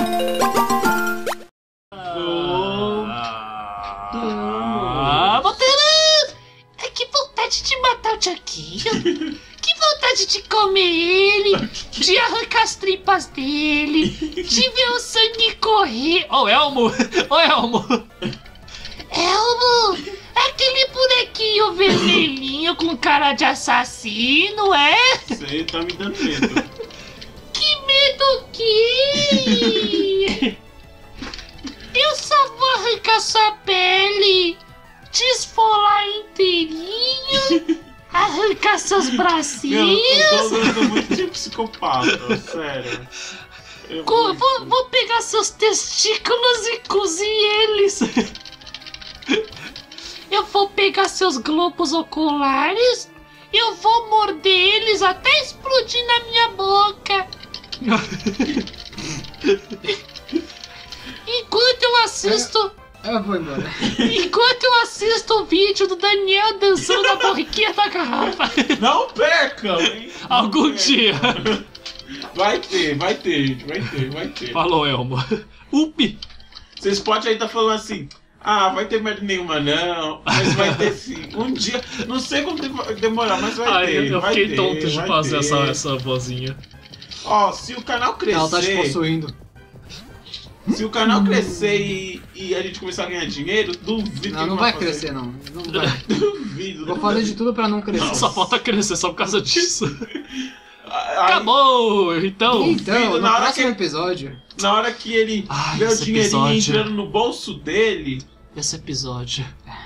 Voltando! Ai, que vontade de matar o Chuckinho. Que vontade de comer ele, de arrancar as tripas dele, de ver o sangue correr. Ô, Elmo! Ô, Elmo! Elmo, aquele bonequinho vermelhinho com cara de assassino, é? Você tá me dando medo. Que medo que? Eu só vou arrancar sua pele, desfolar inteirinho, arrancar seus bracinhos. Eu tô muito de psicopata, sério. Vou pegar seus testículos e cozir eles. Eu vou pegar seus globos oculares, eu vou morder eles até explodir na minha boca. Enquanto eu assisto... Eu vou embora. Enquanto eu assisto o vídeo do Daniel dançando na borriquinha da garrafa. Não percam, hein? Algum dia! Vai ter, gente, vai ter. Falou, Elmo. Upi! Vocês podem aí estar falando assim, vai ter merda nenhuma não, mas vai ter sim. Um dia, não sei como demorar, mas vai ter. Eu vai fiquei ter, tonto de vai fazer ter. essa vozinha. Ó, se o canal crescer... Ela tá te possuindo. Se o canal crescer e a gente começar a ganhar dinheiro, duvido Não, que não vai fazer. crescer não. Não vai. Duvido. Vou fazer de tudo pra não crescer. Só falta crescer só por causa disso. Aí, Acabou! Então, Então, no na hora próximo que- episódio... na hora que ele vê o esse dinheirinho episódio. entrando no bolso dele... esse episódio.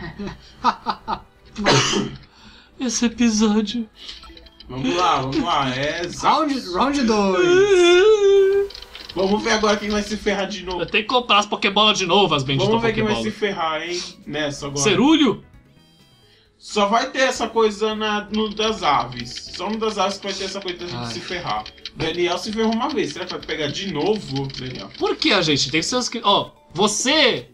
Esse episódio. Vamos lá, Round 2. Vamos ver agora quem vai se ferrar de novo. Eu tenho que comprar as Pokébolas de novo, as benditas Vamos ver quem vai se Pokébolas. ferrar, hein, nessa agora. Cerulho? Só vai ter essa coisa no das aves. Só no das aves que vai ter essa coisa da gente Ai. se ferrar. Daniel se ferrou uma vez. Será que vai pegar de novo, Daniel? Por que a gente tem que ser os que... Ó, você...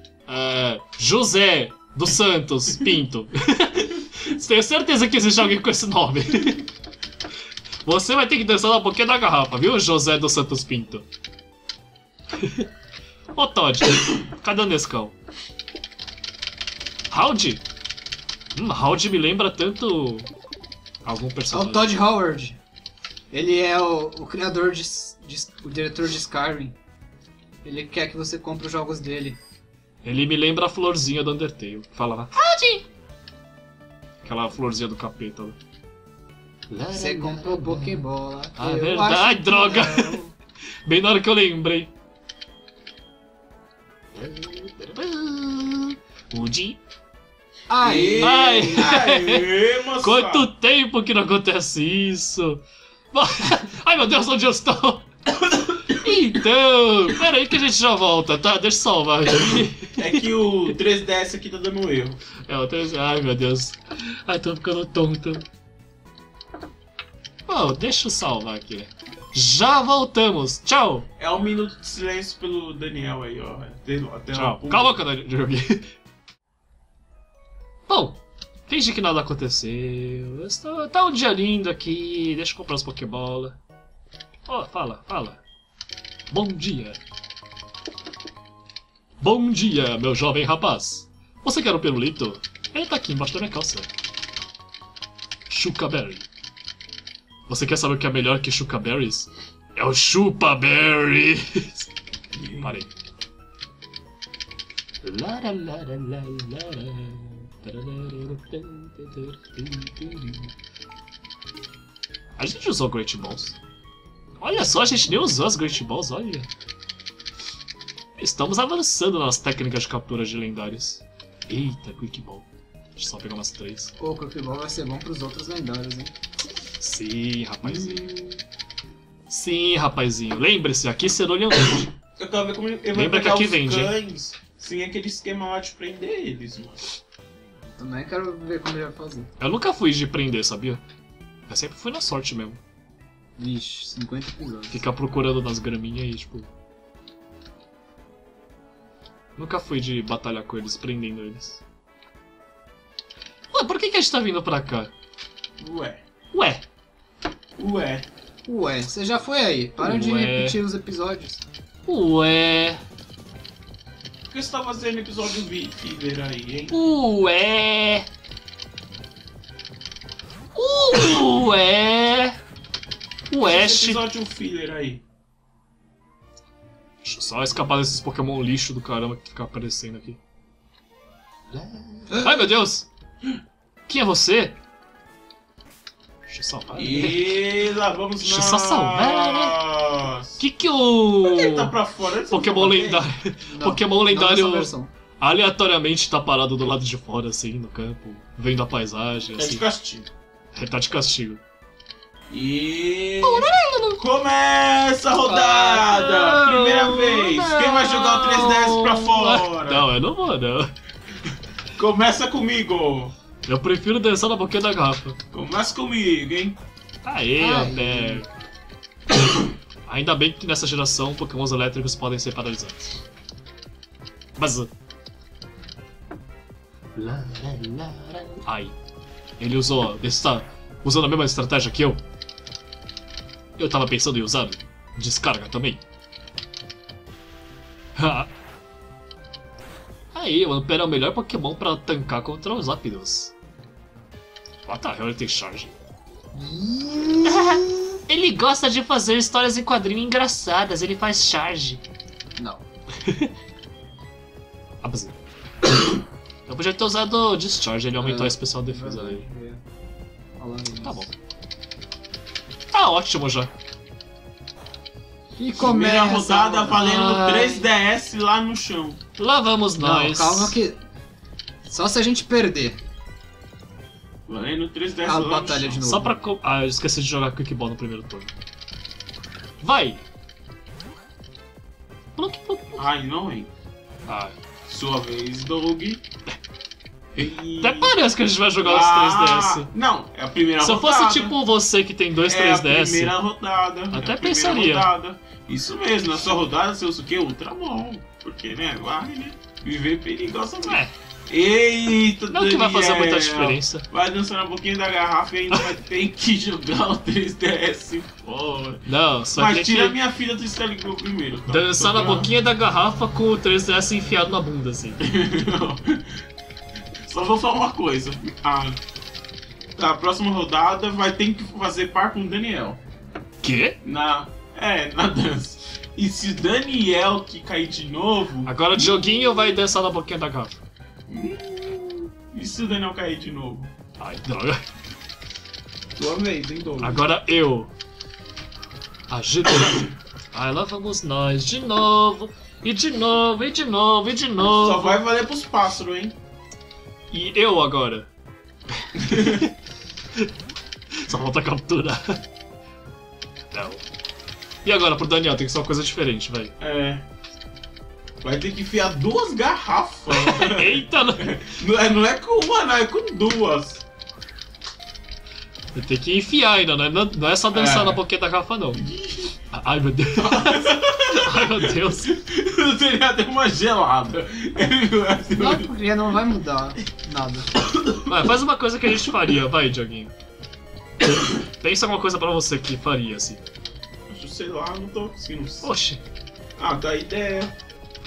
José dos Santos Pinto. Tenho certeza que existe alguém com esse nome. Você vai ter que dançar na boquinha da garrafa, viu, José dos Santos Pinto? Ô, Todd, cadê o Nescau? Howdy? Howdy me lembra tanto... algum É o personagem. Todd Howard. Ele é o criador o diretor de Skyrim. Ele quer que você compre os jogos dele. Ele me lembra a florzinha do Undertale. Fala, Howdy! aquela florzinha do capeta. Né? Você comprou Pokébola. Ah, eu verdade, acho que droga. não. Bem na hora que eu lembrei. Woody. Aí. Ai. Aê, moçada. Quanto tempo que não acontece isso? Ai, meu Deus, onde eu estou? Então, pera aí que a gente já volta, tá? Deixa eu salvar aqui. É que o 3DS aqui tá dando erro. Ai, meu Deus. Ai, tô ficando tonto. Bom, deixa eu salvar aqui. Já voltamos. Tchau. É 1 minuto de silêncio pelo Daniel aí, ó. Até Tchau. o- Calma que eu joguei. Bom, finge que nada aconteceu. Tá um dia lindo aqui. Deixa eu comprar as Pokébola. Ó, fala. Bom dia. Bom dia, meu jovem rapaz. Você quer um pirulito? Ele tá aqui embaixo da minha calça. Chucaberry. Você quer saber o que é melhor que Chucaberries? É o Chupaberries. Parei. A gente usou Great Balls. Olha só, a gente nem usou as Great Balls, olha. Estamos avançando nas técnicas de captura de lendários. Eita, Quick Ball. Deixa eu só pegar umas 3. O Pokémon vai ser bom pros outros lendários, hein? Sim, rapazinho. Sim, rapazinho. Lembre-se, aqui Cerulho vende. Eu quero ver como ele vai Lembra que pegar aqui os vende, hein? cães sem aquele esquema lá de prender eles, mano. Também quero ver como ele vai fazer. Eu nunca fui de prender, sabia? Eu sempre fui na sorte mesmo. Vixe, 50 episódios. Ficar procurando nas graminhas e, tipo... Nunca fui de batalhar com eles, prendendo eles. Ué, por que a gente tá vindo pra cá? Ué. Ué, Ué, você já foi aí. Para de Ué. repetir os episódios. Ué. Por que você tá fazendo episódio filler aí, hein? Ué. Ué. Esse West. episódio filler aí. Deixa eu só escapar desses Pokémon lixo do caramba que fica aparecendo aqui. Ai, meu Deus! Quem é você? Deixa eu salvar. E lá vamos Deixa eu nós. só salvar, que o Ele tá pra fora. ele Pokémon tá bem. lendário, Não, Pokémon não lendário nessa versão. aleatoriamente tá parado do lado de fora, assim, no campo, vendo a paisagem, É de assim. castigo. Ele tá de castigo. E começa a rodada! Primeira vez! Quem vai jogar o 3DS pra fora? Não, eu não vou, não. Começa comigo! Eu prefiro dançar na boquinha da garrafa. Começa comigo, hein? Aê, Ai. até. Ainda bem que nessa geração Pokémons elétricos podem ser paralisados. Mas. Ai. Ele usou. Está usando a mesma estratégia que eu. Eu tava pensando em usar descarga também. Aí, o Ampere é o melhor Pokémon pra tancar contra os Zapdos. What the hell, ele tem charge? Ele gosta de fazer histórias em quadrinho engraçadas, ele faz charge. Não. Ah, mas... Eu podia ter usado Discharge, ele aumentou a especial defesa dele. Tá bom. Tá ótimo já. E Primeira começa rodada a valendo Ai. 3DS lá no chão. Lá vamos Não, nós. calma que... Só se a gente perder Valendo 3DS a lá no batalha chão. de novo. Só pra... Ah, eu esqueci de jogar Quick Ball no primeiro turno. Vai! Pluk, pluk, pluk. Ai, não, hein? Ah, Sua vez, Doug. até parece que a gente vai jogar os 3DS. Não, é a primeira Se eu rodada. fosse tipo você que tem dois É a 3DS... primeira rodada. Até é a primeira pensaria. rodada. Isso mesmo, na sua rodada você usa o quê? Ultramon. Porque, né, vai, né? Viver perigosamente. É, Eita, não que vai fazer muita Daniel. diferença. Vai dançar na boquinha da garrafa e ainda vai ter que jogar o 3DS fora. Não, só tem Mas tira que minha filha do Excalibur primeiro. Tá? dançar Só na pra- boquinha da garrafa com o 3DS enfiado na bunda, assim. Só vou falar uma coisa. Tá, a próxima rodada vai ter que fazer par com o Daniel. Quê? Na dança. E se o Daniel que cair de novo. Agora o Dioguinho vai dançar na boquinha da garrafa. E se o Daniel cair de novo? Ai, droga. Tua vez, hein, Douglas? Agora eu. Agito. Ai, lá vamos nós de novo. E de novo, e de novo, e de novo. Só vai valer pros pássaros, hein? E eu agora. Só falta capturar. Não. E agora pro Daniel, tem que ser uma coisa diferente, vai. É. Vai ter que enfiar 2 garrafas. Eita, não. Não é com uma, não, é com 2. Vai ter que enfiar ainda, não é só dançar É. na boquinha da garrafa, não. Ai, meu Deus. Ai, meu Deus. O Daniel deu uma gelada. Não, porque não vai mudar nada. Vai, faz uma coisa que a gente faria, vai, Dioguinho. Pensa uma coisa pra você que faria, assim. Sei lá, não tô conseguindo. Oxe. Ah, dá ideia.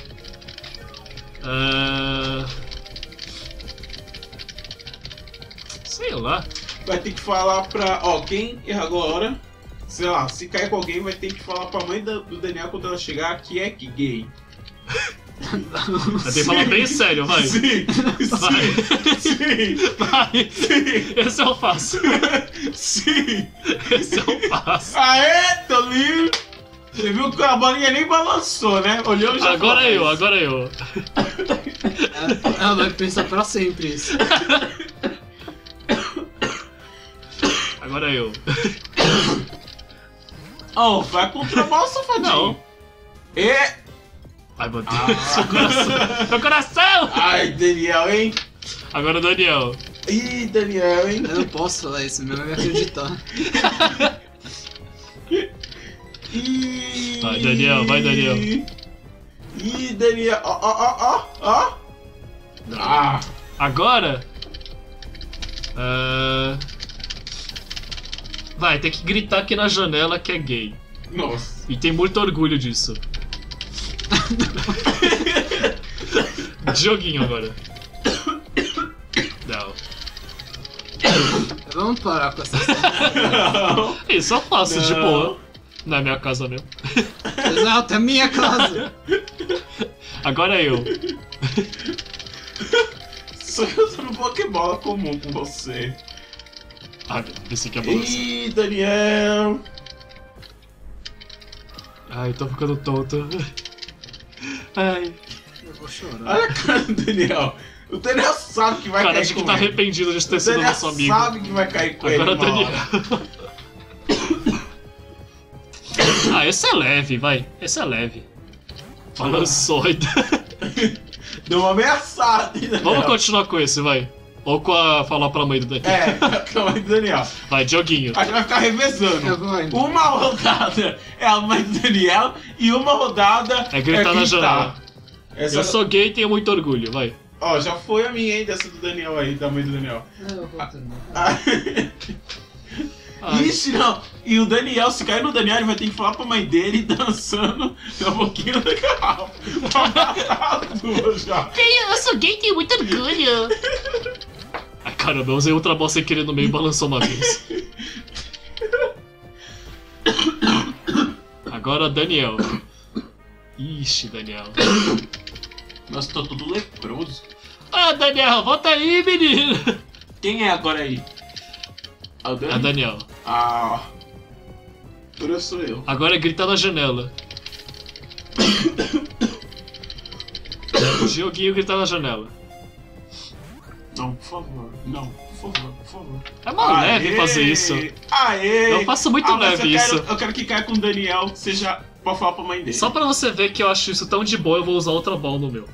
Sei lá. Vai ter que falar pra. Ó, quem agora. Sei lá, se cair com alguém, vai ter que falar pra mãe do Daniel quando ela chegar que é que gay. Vai ter que falar bem sério, vai. Sim, Vai. sim, Vai. sim, Esse eu faço. sim. Esse eu faço. Aê, tô livre. Você viu que a bolinha nem balançou, né? Olhou já. Agora faz. eu, agora eu. Ela vai pensar pra sempre isso. Agora eu. Oh, vai contra o safadinho. Não. E... Ai, meu Deus. Meu coração. Meu coração! Ai, Daniel, hein? Agora o Daniel. Ih, Daniel, hein? Eu não posso falar isso, meu vai me acreditar. Ih, Vai, Daniel, vai, Daniel. Ih, Daniel, ó. Ah, Agora. Vai, tem que gritar aqui na janela que é gay. nossa. E tem muito orgulho disso. Dioguinho agora. Não. Vamos parar com essa Isso eu faço de Não. boa. Não é minha casa mesmo. Exato, é minha casa. Agora eu. Só que eu tô no Pokébola comum com você. Ah, esse aqui é balança. Ih, Daniel! Ai, tô ficando tonto. Ai, Eu vou chorar. Olha a cara do Daniel. O Daniel sabe que vai cara, cair acho com que tá ele. arrependido de ter O sido Daniel nosso amigo. sabe que vai cair com Agora ele. uma Daniel. hora. Ah, esse é leve, vai. Esse é leve. Balançoide. Deu uma ameaçada, hein, Daniel? Vamos continuar com esse, vai. Ou com a falar pra mãe do Daniel. É, calma aí, Daniel. Vai, Dioguinho. A gente vai ficar revezando. Eu vou indo. Uma rodada é a mãe do Daniel e uma rodada É gritar na janela. Essa... Eu sou gay e tenho muito orgulho, vai. Ó, já foi a minha, hein, dessa do Daniel aí, da mãe do Daniel. Eu vou também. Ai, Ixi, não. E o Daniel, se cair no Daniel, ele vai ter que falar pra mãe dele dançando um pouquinho da garrafa. Pra matar as duas já. Eu sou gay e tenho muito orgulho. ai, caramba, eu usei Ultra Ball sem querer no meio e balançou uma vez. Agora Daniel. Ixi, Daniel. Nossa, tô todo leproso. Ah, Daniel, volta aí, menino. Quem é agora aí? Ah, o É Daniel. Ah. Agora sou eu. Agora é gritar na janela. O Dioguinho gritar na janela. Não, por favor. Não, por favor, por favor. É mó leve fazer isso. Aê! Eu faço muito mas leve isso. Eu quero que caia com o Daniel, seja pra falar pra mãe dele. Só pra você ver que eu acho isso tão de boa, eu vou usar Ultra Ball no meu.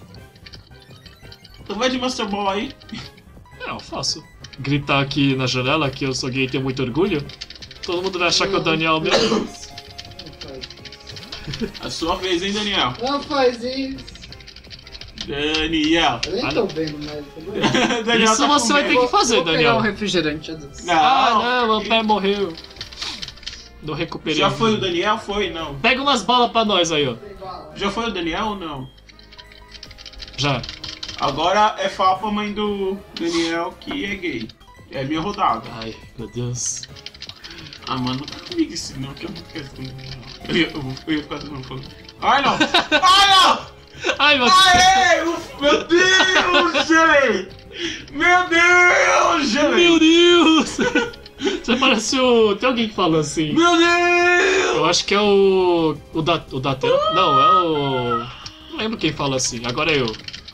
Então vai de Master Ball aí. É, eu faço. Gritar aqui na janela que eu sou gay e tenho muito orgulho. Todo mundo vai achar que é o Daniel mesmo. Não faz isso. A sua vez, hein, Daniel? Não faz isso. Daniel. Eu nem Ah, tô vendo, mas tudo bem. Daniel Isso tá você com vai ter medo. que fazer, Vou pegar Daniel. um refrigerante. Adeus. Não. Ah, não, meu pé morreu. Não recuperei. Já foi o Daniel? Foi? Não. Pega umas balas pra nós aí, ó. Já foi o Daniel ou não? Já. Agora é falar pra mãe do Daniel que é gay. É minha rodada. Ai, meu Deus. Ah, mano, não tá comigo isso não, que eu não quero com eu ia ficar não falando. Ai, não! Ai, não! Ai, meu Deus. Aê! Meu Deus, gente! Meu Deus, gente! Meu Deus. Você parece o... Tem alguém que fala assim. Meu Deus! Eu acho que é o... O Datena? Não, é o... Não lembro quem fala assim. Agora é eu.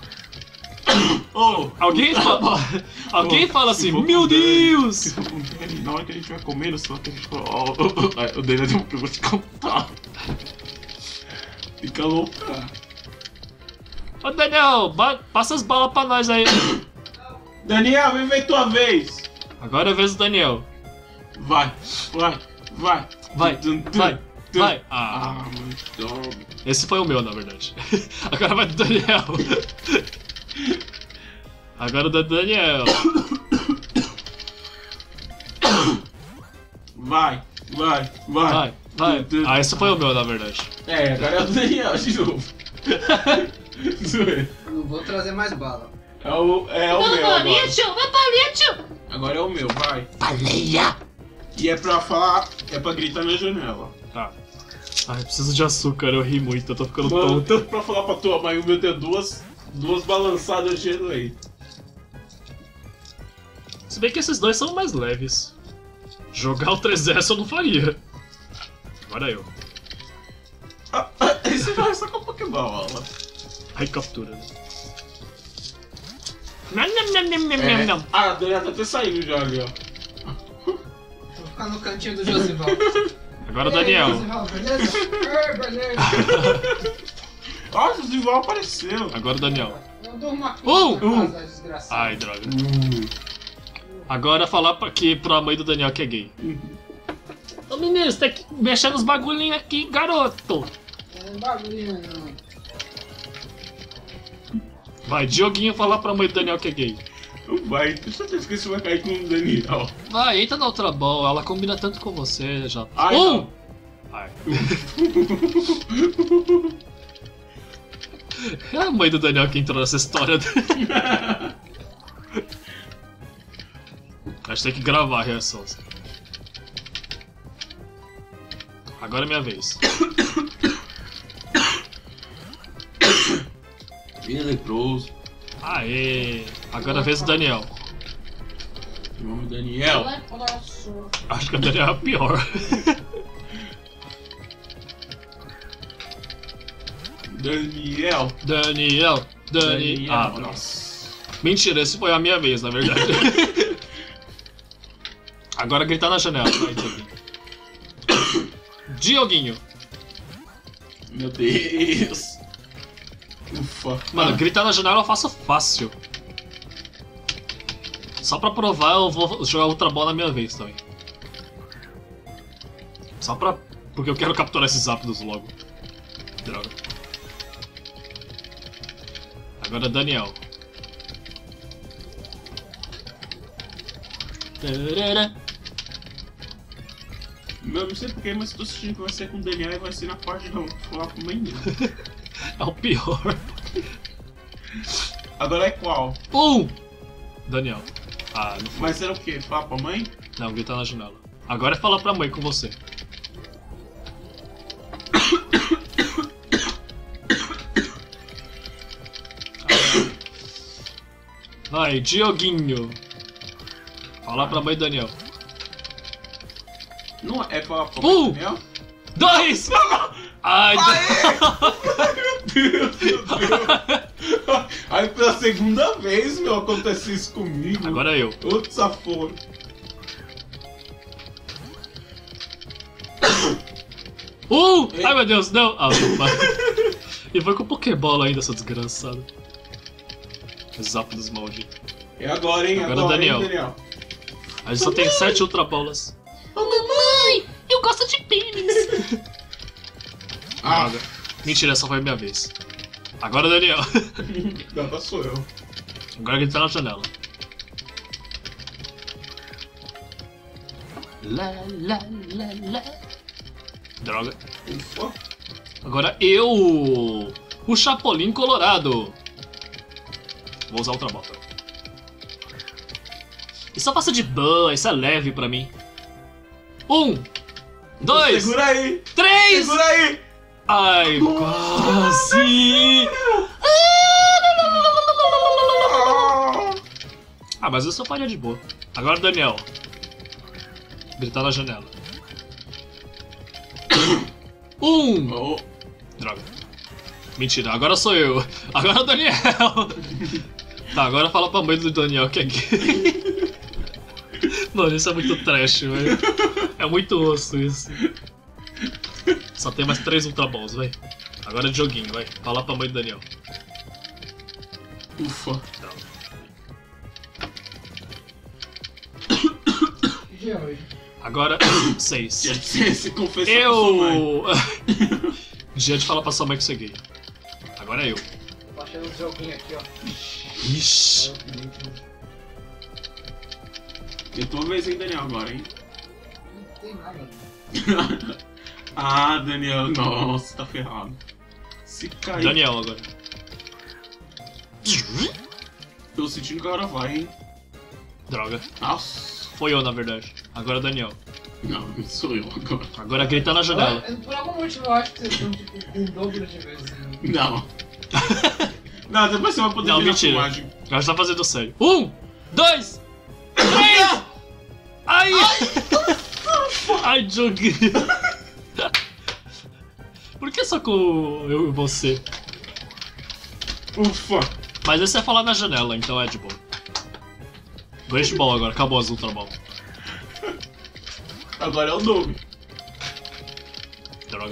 Oh, Alguém fala... Alguém fala assim, se for meu com Dani, Deus! se for com Dani, na hora que a gente vai comendo, só que a gente fala, ó, o Dani tem um que eu vou te contar. Fica louca. Ô, Daniel, passa as balas pra nós aí. Daniel, vem ver tua vez. Agora é a vez do Daniel. Vai, vai, vai. Vai, Tum, tum, vai, tum. vai. Ah, Ah, muito. esse foi o meu, na verdade. Agora vai do Daniel. Agora do Daniel. Vai, vai, vai. Vai, vai. Ah, esse foi o meu, na verdade. É, agora é o Daniel de novo. Zoeira. Não vou trazer mais bala. É o meu agora. Palete, vai palete. Agora é o meu, vai. Baleia. E é pra falar, é pra gritar na janela. Tá. Ai, preciso de açúcar, eu ri muito, eu tô ficando Mano, tonto. pra falar pra tua mãe, o meu tem duas balançadas de gelo aí. Se bem que esses dois são mais leves. Jogar o 3S eu não faria. Agora eu. Esse já é só com Pokébola. Ai, captura. Né? Ah, a Daniela tá até saindo já ali, ó. Vou ficar no cantinho do Josival. Agora o Daniel. Josival, beleza? Ei, beleza. Ó, o Josival apareceu. Agora o Daniel. Eu dou uma Um, na casa, desgraçado. Ai, droga. Agora falar pra mãe do Daniel que é gay. Ô menino, você tem que mexer nos bagulhinhos aqui, garoto. Não é bagulho, não. Vai, Dioguinho falar pra mãe do Daniel que é gay. Não vai, tenho certeza que isso vai cair com o Daniel. Vai, entra na outra ball, ela combina tanto com você já. Ai, Um! não. Ai. É a mãe do Daniel que entrou nessa história. A gente tem que gravar a reação. Agora é minha vez. Bem leproso. Aê! Agora é a vez do Daniel. Meu nome é Daniel. Acho que o Daniel é o pior. Daniel. Ah, nossa. Mentira, esse foi a minha vez, na verdade. Agora gritar na janela. Vai, Dioguinho. Dioguinho. Meu Deus. Ufa. Mano, gritar na janela eu faço fácil. Só pra provar, eu vou jogar Ultra Ball na minha vez também. Só pra... porque eu quero capturar esses Zapdos logo. Droga. Agora Daniel. Eu não sei porquê, mas tô sentindo que vai ser com o Daniel e vai ser na parte de falar com o mãe dele. É o pior. Agora é qual? Daniel. Ah, não foi. Mas era o quê? Falar pra mãe? Não, gritar na janela. Agora é falar pra mãe com você. Vai, Dioguinho. Falar pra mãe do Daniel. Não é falar pra mãe do Daniel? 2! Ai, Meu Deus. Aí pela segunda vez, meu, acontece isso comigo. agora é eu. Outro saforo. Ai meu Deus, não! Ah, e foi com Pokébola ainda, seu desgraçado. Zap dos malditos. É agora, hein? Agora Agora, Daniel. hein, Daniel? A gente só tem 7 Ultra Bolas. Ô mamãe, eu gosto de pênis. Ah, Droga. Mentira, essa foi a minha vez. Agora Daniel. agora sou eu. Agora ele tá na janela. Lá, lá, lá, lá. Droga. Ufa. Agora eu. O Chapolin Colorado. Vou usar outra bota. Isso eu faço de boa, isso é leve pra mim. 1, 2, Segura aí. 3! Segura aí. Ai, quase! Ah, mas eu só faria de boa. Agora, Daniel. Gritar na janela. 1! Oh. Droga. Mentira, agora sou eu. Agora é o Daniel. Tá, agora fala pra mãe do Daniel que é gay. Mano, isso é muito trash, velho. É muito osso isso. Só tem mais 3 Ultra Balls, vai. Agora é joguinho, vai. Fala pra mãe do Daniel. Ufa. Agora, 6. Se confessar pra sua mãe. Eu... Dia de falar pra sua mãe que você é gay. Agora é eu. Tô achando um joguinho aqui, ó. Ixi. É tua vez, hein, Daniel, agora, hein? Não tem nada. Ah, Daniel, nossa, tá ferrado. Se cair. Daniel agora. Tô sentindo que agora vai, hein? Droga. Nossa. Foi eu, na verdade. Agora é o Daniel. Não, sou eu agora. Agora grita na janela. Por algum motivo eu acho que vocês estão tipo com o dobro de vezes. Né? Não. Não, depois você vai poder Não, virar mentira. filmagem. Agora você tá fazendo sério. 1, 2, 3! Ai! Ai, joguinho. Por que só com eu e você? Ufa. Mas esse é falar na janela, então é de boa. Great Ball agora, acabou as Ultra Ball. Agora é o Doug. Droga.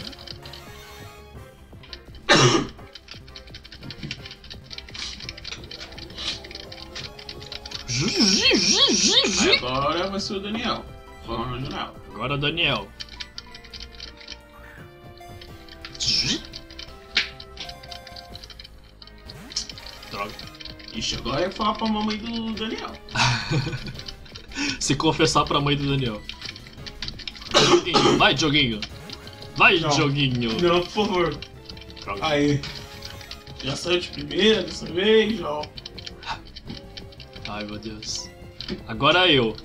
Agora vai ser o Daniel. Falando na janela. Agora Daniel. Droga. Ixi, agora é falar pra mamãe do Daniel. Se confessar pra mãe do Daniel. Joguinho. Vai, joguinho. Vai, Não. joguinho. Não, por favor. Droga. Aí. Já saiu de primeira dessa vez, ó. Ai, meu Deus. Agora eu.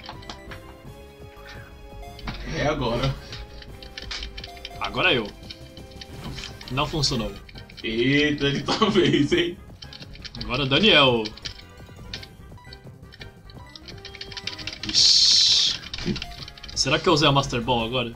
É agora. Agora eu. Não funcionou. Eita, ele talvez, hein? Agora Daniel. Ixi. Será que eu usei a Master Ball agora?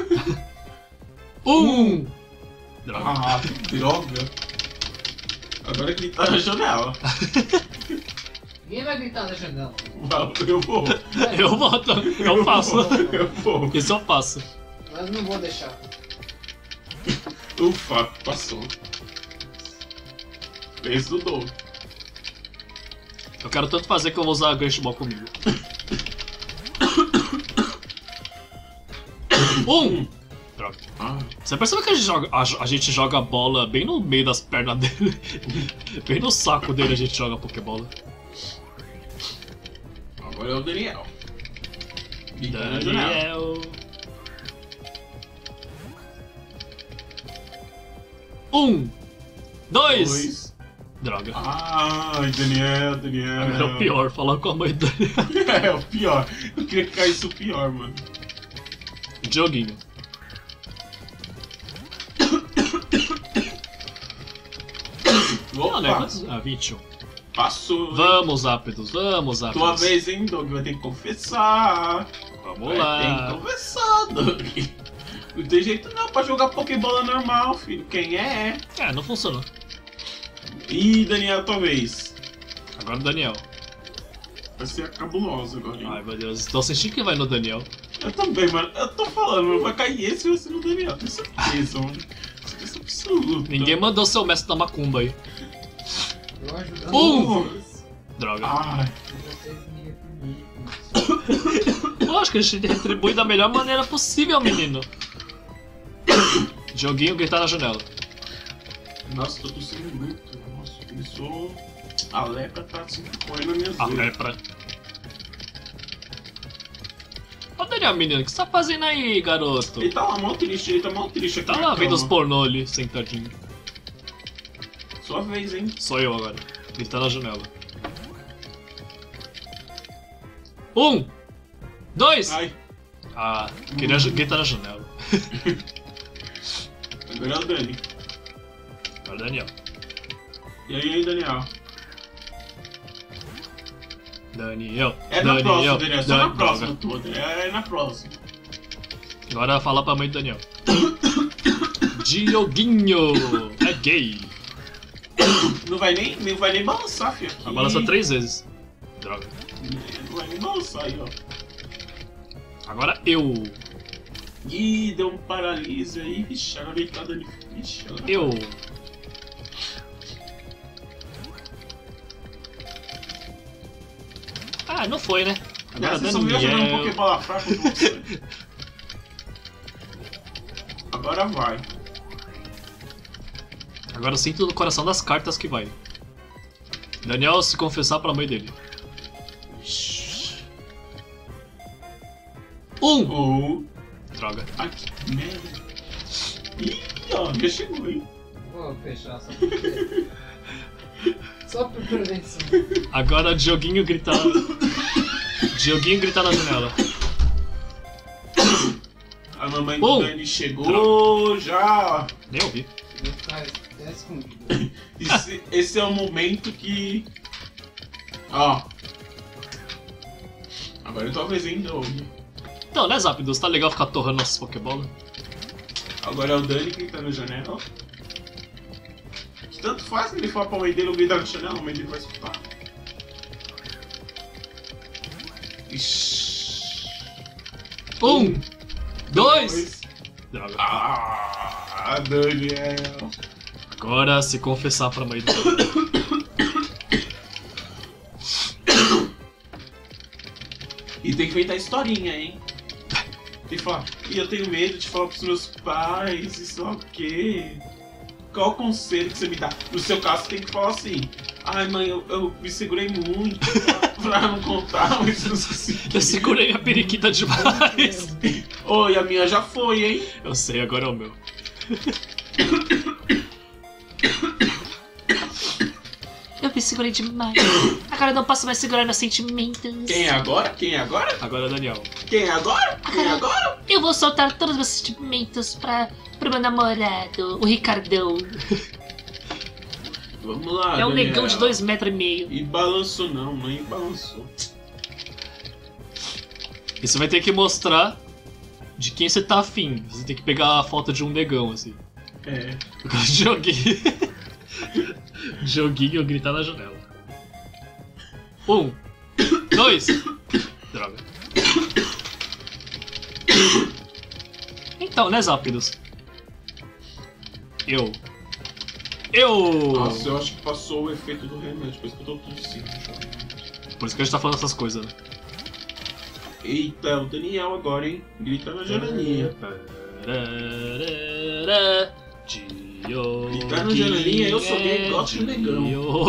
Droga. Ah, que droga. Agora que tá na janela. Ninguém vai gritar na janela. Eu vou. Eu volto. Eu faço. Eu vou. Isso eu faço. Mas não vou deixar. Ufa, passou. Fez do dobro. Eu quero tanto fazer que eu vou usar a Great Ball comigo. Droga. Ah, Você percebe que a gente joga a bola bem no meio das pernas dele? Bem no saco dele a gente joga a Pokébola. agora é o Daniel. E tá na janela. Daniel. Dois. Droga. Ai, Daniel. Agora é o pior, falar com a mãe do Daniel. É o pior. Eu queria que caísse o pior, mano. Joguinho. Opa, Né? Quantos? Ah, 21. passou. hein? Vamos, rápidos, vamos, rápidos. Tua vez, hein, Doug? Vai ter que confessar. Vamos Tem que lá. confessar, Doug. Não tem jeito não pra jogar Pokébola normal, filho. Quem é? É, não funcionou. Ih, Daniel, tua vez. Agora o Daniel. Vai ser cabuloso agora, hein? Ai, meu Deus. Tô sentindo que vai no Daniel. Eu também, mano. Eu tô falando, mano. Vai cair esse e vai ser no Daniel. Tenho certeza, mano. Certeza absoluta. Ninguém mandou seu mestre da macumba aí. Eu ajudando vocês. Droga. Ai, Vocês me reprimem. Lógico que a gente retribui da melhor maneira possível, menino. Joguinho gritar na janela. nossa, tô tossindo muito. Nossa, começou... A lepra tá assim, correndo na minha A veia. lepra. Ô Daniel, menino, o que você tá fazendo aí, garoto? Ele tá lá mó triste, ele tá mó triste aqui Tá na lá vendo os cama. pornô ali, sentadinho. Sua vez, hein? Sou eu agora. Gritar na janela. 2. Ai, Ah, queria gritar na janela. agora é o Dani. Agora Daniel. E aí, Daniel? Daniel. É na próxima, Daniel. Daniel. Só na Droga. próxima toda. É na próxima. Agora fala pra mãe do Daniel. Dioguinho é gay. Não vai nem balançar, filho. Vai balançar 3 vezes. Droga. Não vai nem balançar aí, ó. Agora eu. Ih, deu um paralise aí. Vixe, agora ele tá dando. Vixe, agora... Eu. Ah, não foi, né? Agora Você só veio jogando um Daniel. Pokébola fraco com você. Agora vai. Agora eu sinto no coração das cartas que vai. Daniel se confessar pra mãe dele. 1. Ou... Droga. Ai, que merda. Ih, ó, já chegou, hein? Vou fechar só por só por prevenção. Agora Dioguinho gritar. Dioguinho gritar na janela. A mamãe do Dani chegou já. Nem ouvi. Vou ficar até escondido. Esse é o momento que... Ó. Agora eu tô apresentando. Não, né, Zapdos? Tá legal ficar torrando nossas Pokébola? Agora é o Dani que tá na janela. Tanto faz que ele falar pra mãe dele ou gritar na janela, a mãe dele vai escutar. Ixi. 2. Droga. Ah, Daniel. Agora se confessar pra mãe dele. E tem que inventar historinha, hein? Tem que falar, e eu tenho medo de falar pros meus pais, e sei lá o quê. Qual o conselho que você me dá? No seu caso, você tem que falar assim: ai, mãe, eu me segurei muito pra não contar, mas não sei. Eu segurei a periquita demais. Oi, a minha já foi, hein? Eu sei, agora é o meu. me segurei demais. Agora eu não posso mais segurar meus sentimentos. Quem é agora? Quem é agora? Agora é o Daniel. Quem é agora? Quem é agora? Eu vou soltar todos os meus sentimentos pro meu namorado, o Ricardão. Vamos lá, É um Daniel. negão de 2,5 metros. E balançou não, nem balançou. E você vai ter que mostrar de quem você tá afim. Você tem que pegar a foto de um negão, assim. É. Eu gosto de joguinho. Joguinho gritar na janela. 1, 2. Droga. Então, né, Zápidos? Eu. Nossa, eu acho que passou o efeito do remédio, por isso que eu tô tossindo. Por isso que a gente tá falando essas coisas, né? Eita, é o Daniel agora, hein? Grita na janelinha. Gritar na janelinha, eu sou gay, gosto de negão.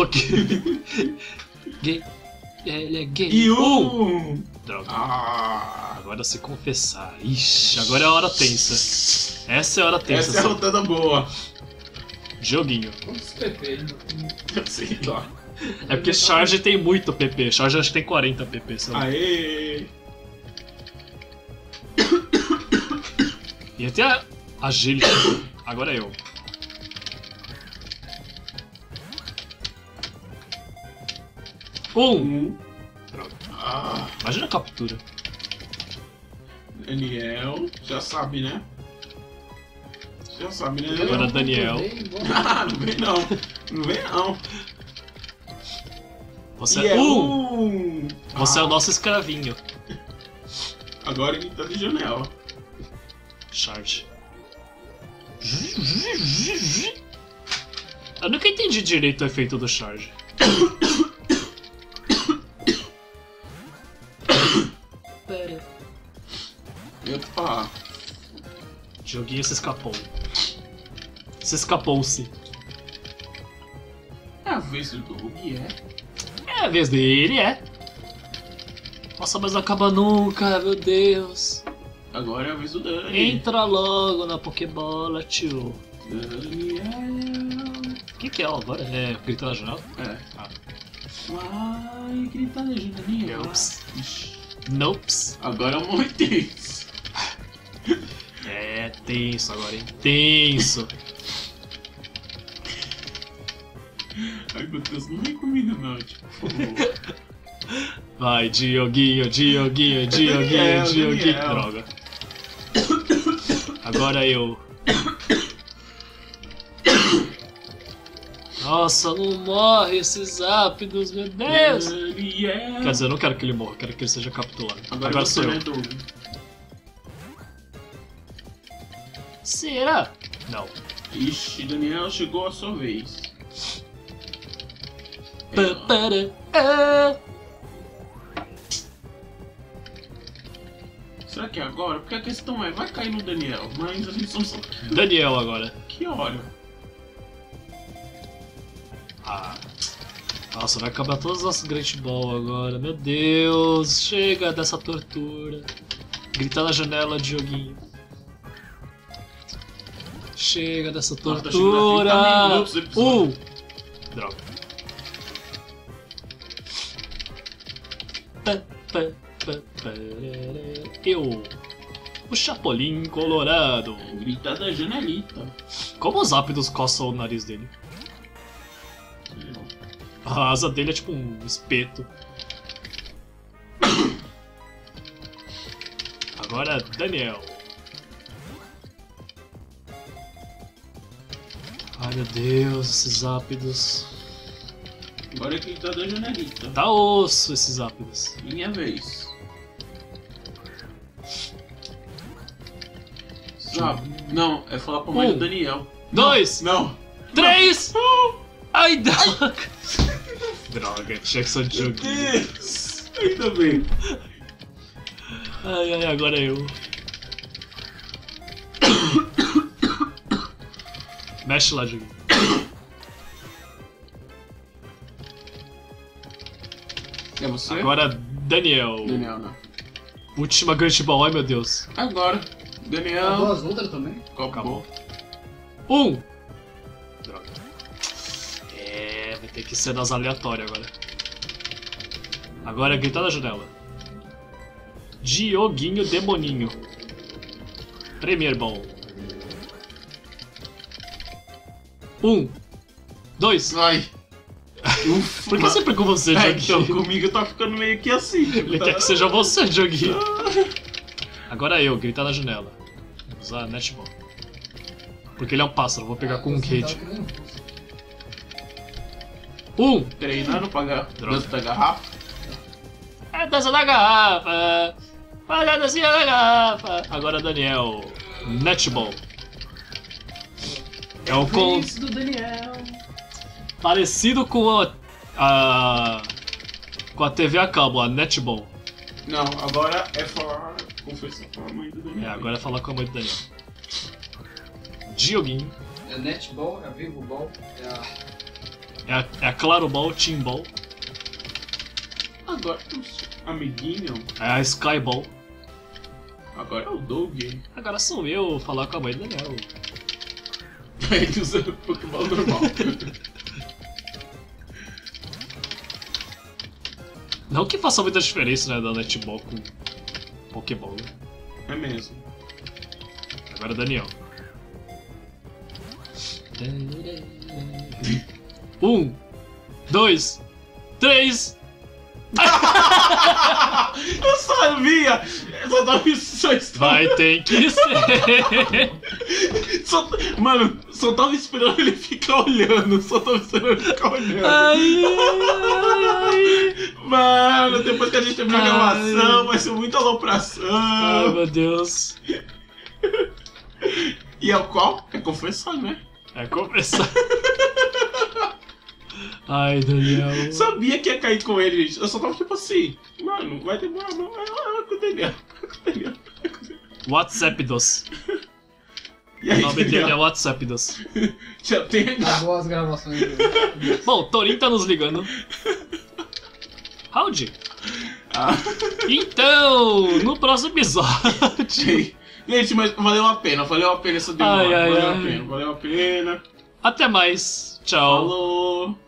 Gay. Ele é gay. E um! Droga. Ah! Agora se confessar. Ixi, agora é a hora tensa. Essa é a hora tensa. Essa é a só. rodada boa. Joguinho. Quantos PP? Sei lá. É porque Charge tem muito PP. Charge acho que tem 40 PP, sei lá. Aê! E até a Agility. Agora é eu. Droga. Ah, Imagina a captura. Daniel, já sabe, né? Já sabe, né? Agora Daniel. Ah, não vem não. Não vem não. Você E é Você é o Ah, nosso escravinho. Agora ele tá de janela. Charge. Eu nunca entendi direito o efeito do Charge. Epa. Joguinho se escapou. Se escapou-se. É a vez do Doug, é? É a vez dele, é. Nossa, mas não acaba nunca, meu Deus. Agora é a vez do Dani. Entra logo na Pokébola, tio. Daniel. O que é agora? É gritar na janela? É. Ah. Vai gritar na janelinha. Nops. Ixi. Nopes. Agora é o momento tenso. É tenso agora, hein? Tenso. Ai meu Deus, não vem comigo não, tipo, por favor. Vai, Dioguinho, Dioguinho, Dioguinho, Daniel, Dioguinho. Daniel. Droga. Agora eu. Nossa, não morre esses ápidos, meu Deus! Daniel. Quer dizer, eu não quero que ele morra, eu quero que ele seja capturado. Agora você, sou eu. né, Doug? Será? Não. Ixi, Daniel, chegou a sua vez. Será que é agora? Porque a questão é, vai cair no Daniel, mas a gente só Daniel agora. que hora? Ah. Nossa, vai acabar todas as nossas Great Ball agora. Meu Deus, chega dessa tortura. Gritar na janela, Dioguinho. Chega dessa Nossa, tá tortura. chegando a 30 minutos o episódio. Droga. Pá, pá, pá, parará. Eu, o Chapolin Colorado. Gritar da janelita. Como os ápidos coçam o nariz dele? A asa dele é tipo um espeto. Agora, Daniel. Ai meu Deus, esses ápidos. Agora é gritar da janelita. Tá osso esses ápidos. Minha vez. Sabe? Não, é falar pra mãe do Daniel. 2, Não. 3. Ai, droga. Droga, tinha que ser de joguinho. Deus. Ainda bem. Ai, ai, agora é eu. Mexe lá, joguinho. É você? Agora, Daniel. Daniel, não. Última Great Ball, ai meu Deus. Agora. Daniel. Acabou as outras também? Acabou. 1. Droga. É, Vai ter que ser das aleatórias agora. Agora é gritar na janela. Dioguinho Demoninho. Premier Ball. 1, 2. Vai. Ufa. Por que sempre com você, Então, Dioguinho? comigo tá ficando meio que assim. Tipo, Ele tá... quer que seja você, Dioguinho. Agora eu, gritar na janela. Usar netball. Porque ele é um pássaro, vou pegar com um Cage. 1. Treinando pra Droga. dança da garrafa. É dança da garrafa. Faz a dancinha da garrafa. Agora, Daniel. Netball. É o com... Isso do Daniel. parecido com com a TV a cabo, a Netball. Não, agora é falar. Confessar com a mãe do Daniel. É, agora é falar com a mãe do Daniel. Dioguinho. É a Netball, é a Vivo Ball, É a Claro Ball, Team Ball. Agora amiguinho. É a Sky Ball. Agora é o Doug. Agora sou eu falar com a mãe do Daniel. Ele usa Pokémon normal. Não que faça muita diferença, né, da Netball com Pokéball. Né? É mesmo. Agora Daniel. 1, 2, 3. Eu sabia! Só tava só Vai ter que ser. Mano, só tava esperando ele ficar olhando. Só tava esperando ele ficar olhando. Ai, ai. Mano, depois que a gente terminar a Ai. gravação, vai ser muita alopração. Ai, meu Deus. E é o qual? É confessar, né? É começar. Ai, Daniel. Sabia que ia cair com ele, gente. Eu só tava tipo assim, mano, vai demorar, não. Vai com o Daniel. WhatsApp dos. E O aí, nome dele é Daniel, WhatsApp dos. já tem. Acabou as gravações dele. Bom, Torinho tá nos ligando. Howdy. Ah, Então, no próximo episódio. gente, mas valeu a pena essa demora. Ai, ai, valeu ai. a pena, valeu a pena. Até mais. Tchau. Falou.